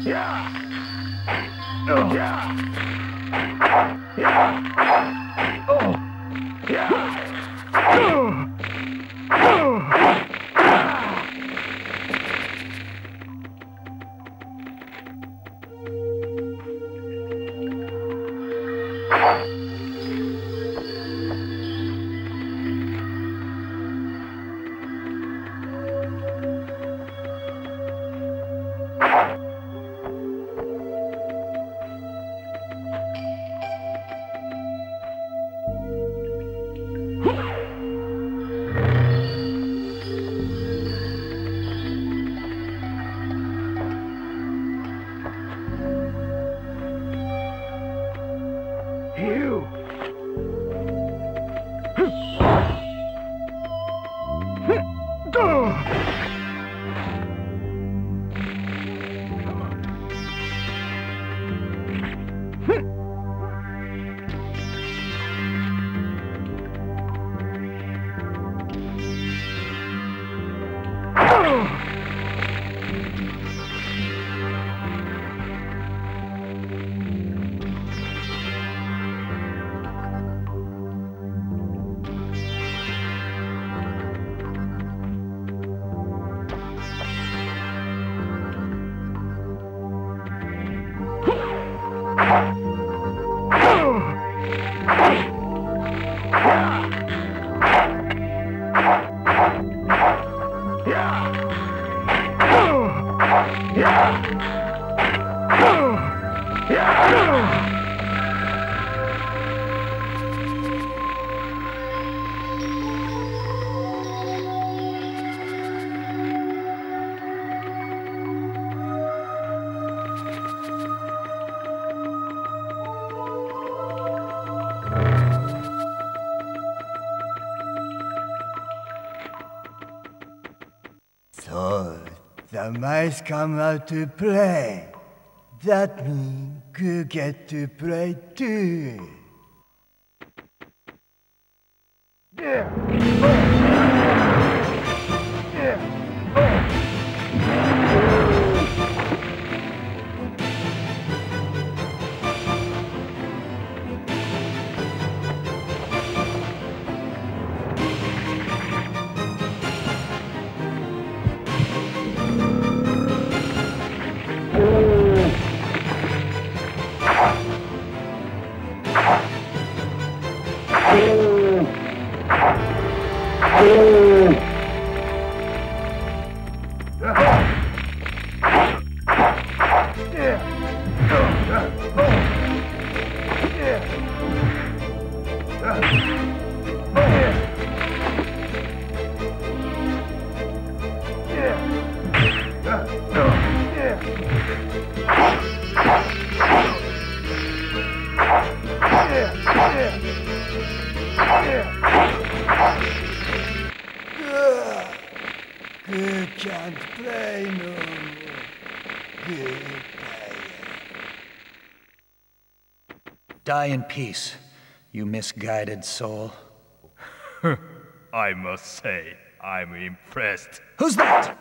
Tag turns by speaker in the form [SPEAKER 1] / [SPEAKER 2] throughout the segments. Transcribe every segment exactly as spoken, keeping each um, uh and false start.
[SPEAKER 1] So, the mice come out to play. That means you get to play too. Yeah. You can't play no more. Goodbye.
[SPEAKER 2] Die in peace, you misguided soul.
[SPEAKER 3] I must say, I'm impressed.
[SPEAKER 2] Who's that?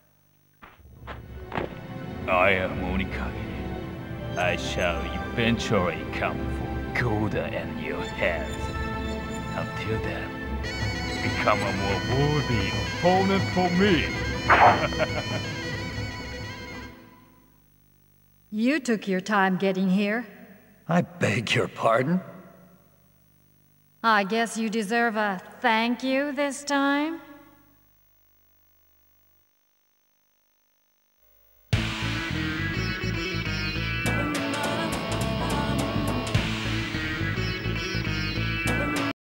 [SPEAKER 3] I am Onikage. I shall eventually come for Golda and your heads. Until then, become a more worthy opponent for me.
[SPEAKER 4] You took your time getting here.
[SPEAKER 2] I beg your pardon?
[SPEAKER 4] I guess you deserve a thank you this time?